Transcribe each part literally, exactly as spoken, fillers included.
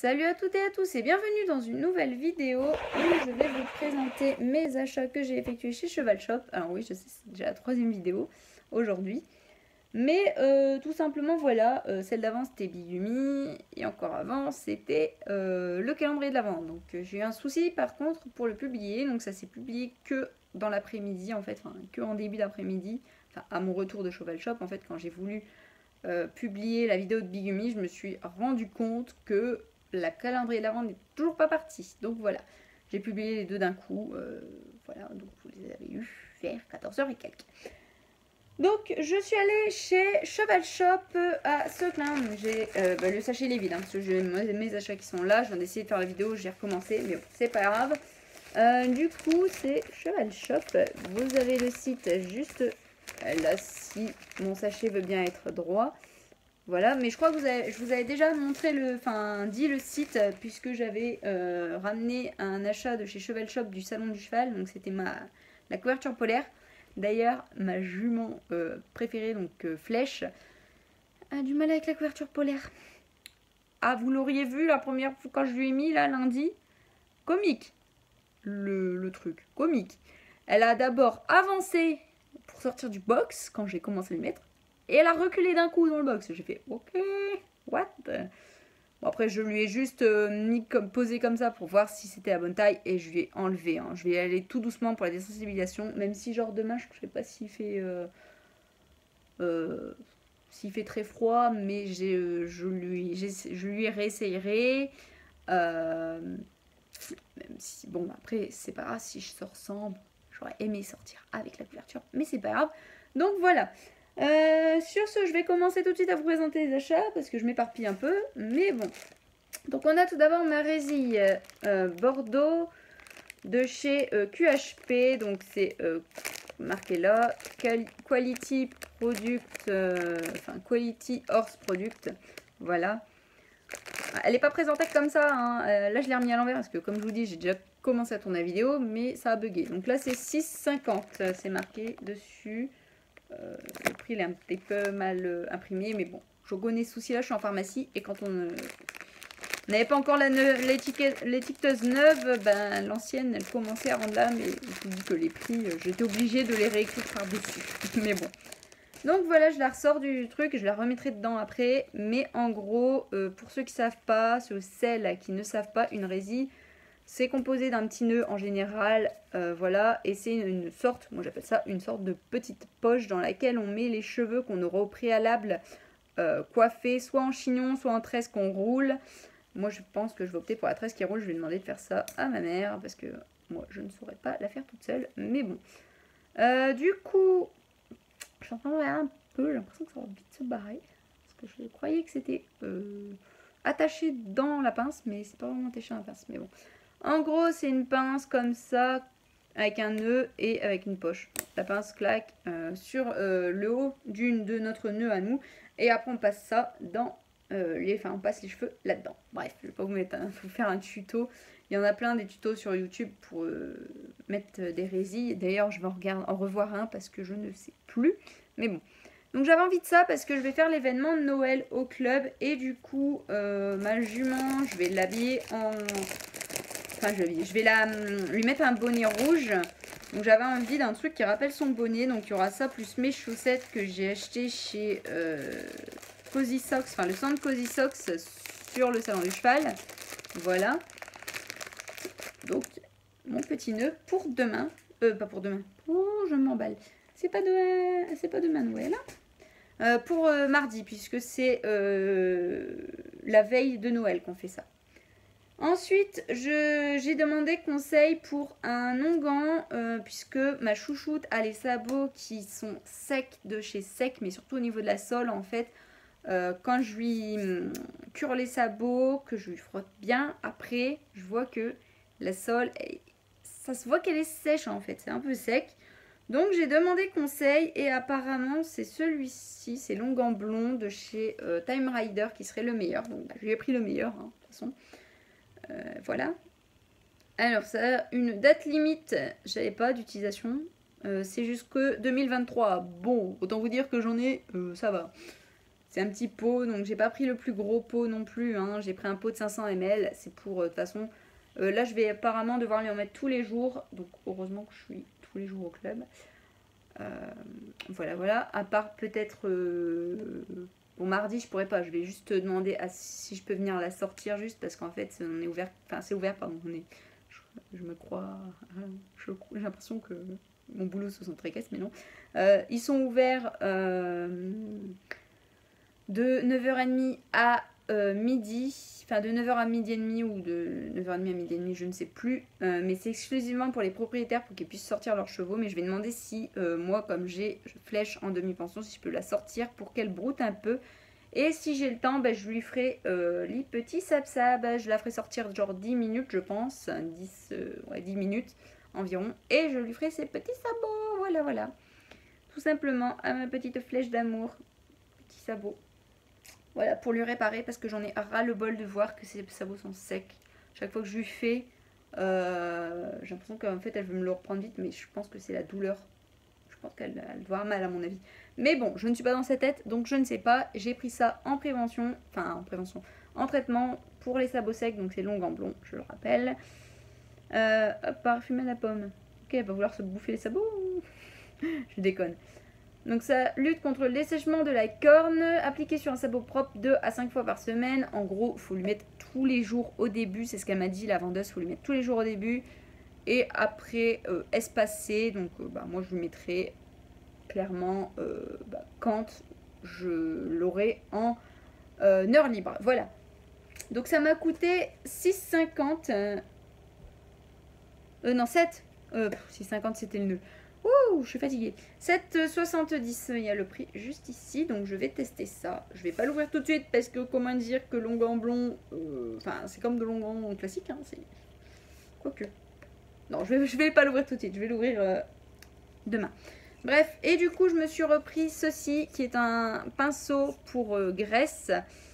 Salut à toutes et à tous et bienvenue dans une nouvelle vidéo où je vais vous présenter mes achats que j'ai effectués chez Cheval Shop. Alors oui, je sais, c'est déjà la troisième vidéo aujourd'hui. Mais euh, tout simplement, voilà, euh, celle d'avant c'était Bigumi et encore avant c'était euh, le calendrier de l'Avent. Donc euh, j'ai eu un souci par contre pour le publier, donc ça s'est publié que dans l'après-midi en fait, enfin que en début d'après-midi, enfin à mon retour de Cheval Shop en fait, quand j'ai voulu euh, publier la vidéo de Bigumi, je me suis rendu compte que la calendrier de l'Avent n'est toujours pas partie. Donc voilà, j'ai publié les deux d'un coup, euh, voilà, donc vous les avez eu vers quatorze heures et quelques. Donc je suis allée chez Cheval Shop à Seclin. J'ai euh, bah, le sachet il est vide hein, parce que j'ai mes achats qui sont là. Je viens d'essayer de faire la vidéo, j'ai recommencé, mais bon, c'est pas grave. Euh, du coup c'est Cheval Shop. Vous avez le site juste là si mon sachet veut bien être droit. Voilà, mais je crois que vous avez, je vous avais déjà montré le, enfin dit le site puisque j'avais euh, ramené un achat de chez Cheval Shop du salon du cheval. Donc c'était ma la couverture polaire. D'ailleurs, ma jument euh, préférée, donc euh, Flèche, a du mal avec la couverture polaire. Ah, vous l'auriez vu la première fois quand je lui ai mis, là, lundi. Comique, le, le truc, comique. Elle a d'abord avancé pour sortir du box, quand j'ai commencé à le mettre. Et elle a reculé d'un coup dans le box. J'ai fait, ok, what? Bon, après, je lui ai juste euh, mis comme, posé comme ça pour voir si c'était la bonne taille et je lui ai enlevé. Hein. Je vais y aller tout doucement pour la désensibilisation, même si genre demain, je ne sais pas s'il fait, euh, euh, s'il fait très froid, mais j'ai, euh, je, lui, je lui réessayerai. Euh, même si, bon, après, c'est pas grave si je sors sans. J'aurais aimé sortir avec la couverture, mais c'est pas grave. Donc voilà. Euh, sur ce, je vais commencer tout de suite à vous présenter les achats parce que je m'éparpille un peu, mais bon. Donc on a tout d'abord ma résille euh, Bordeaux de chez euh, Q H P, donc c'est euh, marqué là, Quality Product, euh, enfin Quality Horse Product, voilà. Elle n'est pas présentée comme ça, hein. euh, là je l'ai remis à l'envers parce que comme je vous dis, j'ai déjà commencé à tourner la vidéo, mais ça a bugué. Donc là c'est six cinquante, c'est marqué dessus. Euh, le prix il est un petit peu mal euh, imprimé, mais bon, je connais ce souci là, je suis en pharmacie et quand on euh, n'avait pas encore l'étiqueteuse neuve, ben l'ancienne elle commençait à rendre là, mais je vous dis que les prix, euh, j'étais obligée de les réécrire par dessus. Mais bon, donc voilà, je la ressors du truc, je la remettrai dedans après, mais en gros, euh, pour ceux qui savent pas, ceux celles qui ne savent pas, une résille c'est composé d'un petit nœud en général, euh, voilà, et c'est une, une sorte, moi j'appelle ça une sorte de petite poche dans laquelle on met les cheveux qu'on aura au préalable euh, coiffés, soit en chignon, soit en tresse qu'on roule. Moi je pense que je vais opter pour la tresse qui roule, je vais demander de faire ça à ma mère, parce que moi je ne saurais pas la faire toute seule, mais bon. Euh, du coup, je suis en train de regarder un peu, j'ai l'impression que ça va vite se barrer, parce que je croyais que c'était euh, attaché dans la pince, mais c'est pas vraiment attaché dans la pince, mais bon. En gros, c'est une pince comme ça, avec un nœud et avec une poche. La pince claque euh, sur euh, le haut d'une de notre nœud à nous. Et après, on passe ça dans euh, les... Enfin, on passe les cheveux là-dedans. Bref, je vais pas vous, mettre un, vous faire un tuto. Il y en a plein des tutos sur YouTube pour euh, mettre des résilles. D'ailleurs, je vais en, regarder, en revoir un parce que je ne sais plus. Mais bon. Donc j'avais envie de ça parce que je vais faire l'événement de Noël au club. Et du coup, euh, ma jument, je vais l'habiller en... Enfin, je, je vais la, lui mettre un bonnet rouge. Donc j'avais envie d'un truc qui rappelle son bonnet. Donc il y aura ça plus mes chaussettes que j'ai acheté chez euh, Cozy Socks. Enfin le centre Cozy Socks sur le salon du cheval. Voilà. Donc mon petit nœud pour demain. Euh, pas pour demain. Oh, je m'emballe. C'est pas de, c'est pas demain Noël. Hein. Euh, pour euh, mardi, puisque c'est euh, la veille de Noël qu'on fait ça. Ensuite, j'ai demandé conseil pour un onguent, euh, puisque ma chouchoute a les sabots qui sont secs de chez Sec, mais surtout au niveau de la sole, en fait. Euh, quand je lui cure les sabots, que je lui frotte bien, après, je vois que la sole, ça se voit qu'elle est sèche, en fait. C'est un peu sec. Donc, j'ai demandé conseil, et apparemment, c'est celui-ci, c'est l'onguent blond de chez euh, Time Rider qui serait le meilleur. Donc, bah, je lui ai pris le meilleur, hein, de toute façon. Euh, voilà. Alors ça a une date limite, j'avais pas d'utilisation. Euh, c'est jusque deux mille vingt-trois. Bon, autant vous dire que j'en ai, euh, ça va. C'est un petit pot, donc j'ai pas pris le plus gros pot non plus. Hein. J'ai pris un pot de cinq cents millilitres. C'est pour, de toute façon, euh, là je vais apparemment devoir lui en mettre tous les jours. Donc heureusement que je suis tous les jours au club. Euh, voilà, voilà. À part peut-être... Euh, bon, mardi je pourrais pas. Je vais juste demander à, si je peux venir la sortir juste parce qu'en fait on est ouvert... Enfin c'est ouvert, pardon. On est, je, je me crois... J'ai l'impression que mon boulot se sent très casse, mais non. Euh, ils sont ouverts... Euh, de neuf heures trente à euh, midi, enfin de neuf heures à midi et demi ou de neuf heures trente à midi et demi, je ne sais plus. Euh, mais c'est exclusivement pour les propriétaires pour qu'ils puissent sortir leurs chevaux. Mais je vais demander si euh, moi, comme j'ai Flèche en demi-pension, si je peux la sortir pour qu'elle broute un peu. Et si j'ai le temps, ben, je lui ferai euh, les petits sab-sab. Je la ferai sortir genre dix minutes, je pense. dix, euh, ouais, dix minutes environ. Et je lui ferai ses petits sabots. Voilà, voilà. Tout simplement à ma petite Flèche d'amour. Petits sabots. Voilà, pour lui réparer, parce que j'en ai ras le bol de voir que ses sabots sont secs. Chaque fois que je lui fais, euh, j'ai l'impression qu'en fait elle veut me le reprendre vite, mais je pense que c'est la douleur. Je pense qu'elle doit avoir mal à mon avis. Mais bon, je ne suis pas dans sa tête, donc je ne sais pas. J'ai pris ça en prévention, enfin en prévention, en traitement pour les sabots secs, donc c'est long en blond, je le rappelle. Euh, hop, parfumé à la pomme. Ok, elle va vouloir se bouffer les sabots. Je déconne. Donc ça lutte contre le dessèchement de la corne, appliqué sur un sabot propre deux à cinq fois par semaine. En gros, il faut lui mettre tous les jours au début, c'est ce qu'elle m'a dit la vendeuse, il faut lui mettre tous les jours au début. Et après, euh, espacé, donc euh, bah, moi je lui mettrai clairement euh, bah, quand je l'aurai en euh, heure libre. Voilà. Donc ça m'a coûté six cinquante. Euh, euh, non, sept. Euh, six cinquante c'était le nœud. Ouh, je suis fatiguée. sept soixante-dix, il y a le prix juste ici, donc je vais tester ça. Je vais pas l'ouvrir tout de suite parce que comment dire que longan blond, euh, enfin c'est comme de longan classique, hein, c'est... Quoique. Non, je vais, je vais pas l'ouvrir tout de suite, je vais l'ouvrir euh, demain. Bref, et du coup je me suis repris ceci qui est un pinceau pour euh, graisse.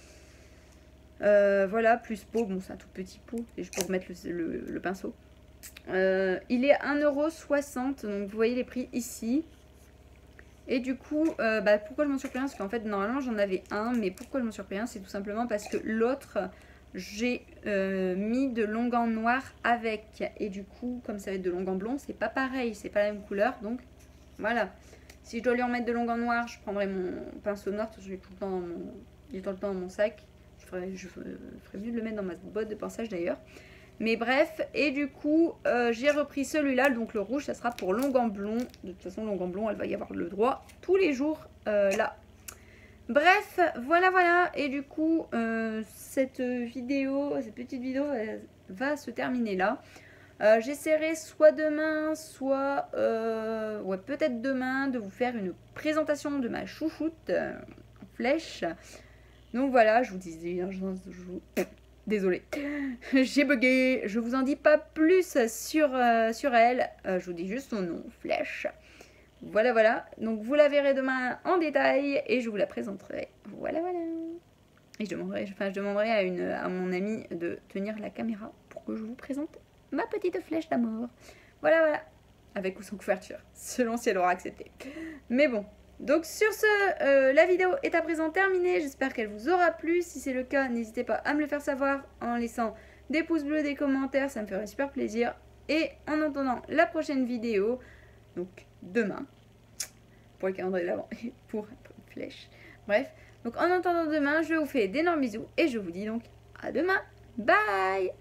Euh, voilà, plus pot, bon c'est un tout petit pot, et je peux remettre le, le, le pinceau. Euh, il est un euro soixante, donc vous voyez les prix ici. Et du coup, euh, bah, pourquoi je m'en suis pris un? Parce qu'en fait, normalement, j'en avais un. Mais pourquoi je m'en suis pris un? C'est tout simplement parce que l'autre, j'ai euh, mis de longan noir avec. Et du coup, comme ça va être de longan blond, c'est pas pareil. C'est pas la même couleur. Donc, voilà. Si je dois lui en mettre de longan noir, je prendrai mon pinceau noir. Parce que je l'ai tout le temps dans mon, il est tout le temps dans mon sac. Je ferais, je ferais mieux de le mettre dans ma boîte de pinçage d'ailleurs. Mais bref, et du coup, euh, j'ai repris celui-là. Donc le rouge, ça sera pour longan blond. De toute façon, longan blond, elle va y avoir le droit tous les jours euh, là. Bref, voilà, voilà. Et du coup, euh, cette vidéo, cette petite vidéo elle va se terminer là. Euh, J'essaierai soit demain, soit euh, ouais, peut-être demain, de vous faire une présentation de ma chouchoute euh, en flèche. Donc voilà, je vous disais, je vous... Désolée, j'ai bugué. Je vous en dis pas plus sur, euh, sur elle. Euh, je vous dis juste son nom, Flèche. Voilà, voilà. Donc vous la verrez demain en détail et je vous la présenterai. Voilà, voilà. Et je demanderai, enfin, je demanderai à, une, à mon amie de tenir la caméra pour que je vous présente ma petite flèche d'amour. Voilà, voilà. Avec ou sans couverture, selon si elle aura accepté. Mais bon. Donc sur ce, euh, la vidéo est à présent terminée. J'espère qu'elle vous aura plu. Si c'est le cas, n'hésitez pas à me le faire savoir en laissant des pouces bleus, des commentaires. Ça me ferait super plaisir. Et en attendant la prochaine vidéo, donc demain, pour le calendrier de l'avant et pour une flèche. Bref, donc en attendant demain, je vous fais d'énormes bisous et je vous dis donc à demain. Bye!